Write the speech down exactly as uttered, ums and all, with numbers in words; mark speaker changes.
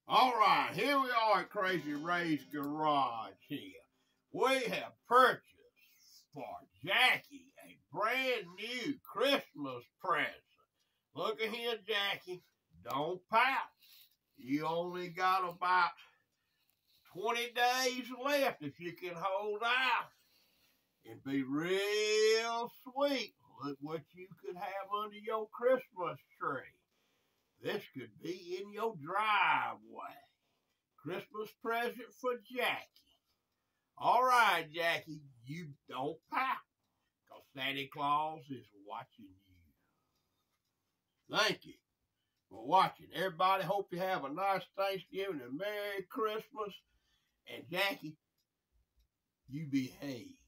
Speaker 1: All right, here we are at Crazy Ray's garage here. We have purchased for Jackie a brand new Christmas present. Look at here, Jackie. Don't pout. You only got about twenty days left if you can hold out. It'd be real sweet. Look what you could have under your Christmas tree. This could be in your driveway. Christmas present for Jackie. All right, Jackie, you don't pout, because Santa Claus is watching you. Thank you for watching. Everybody, hope you have a nice Thanksgiving and Merry Christmas. And Jackie, you behave.